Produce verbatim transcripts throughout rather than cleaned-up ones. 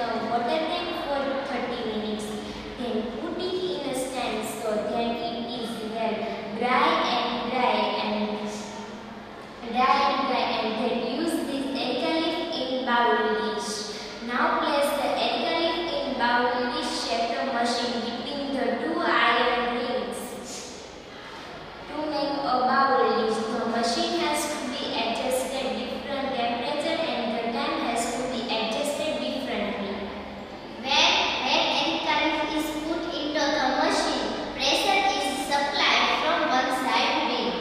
a water tank for thirty minutes. Then put it in a stand so that it is well dry and dry and dry and dry and then use this Areca leaf in bowl dish. Now place the Areca leaf in bowl dish shaker machine between the two iron rings. To make a bowl dish, the machine has to be adjusted different temperature and the time has to be adjusted differently. When when Areca leaf is put into the machine, pressure is supplied from one side wing.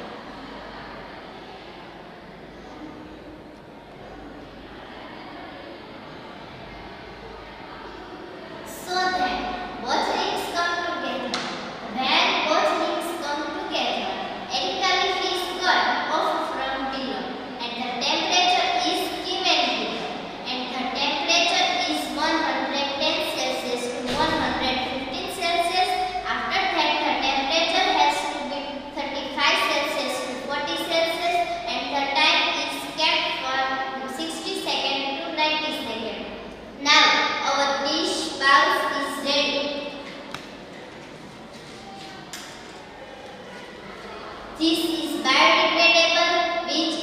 So that both rings come together. When both rings come together, Areca leaf is cut off from below and the temperature is given below. And the temperature is one hundred ten Celsius to one hundred fifteen Celsius. After that, the temperature has to be thirty-five Celsius to forty Celsius and the time is kept for sixty seconds to ninety seconds. Now, our dish bowl is ready. This is biodegradable, which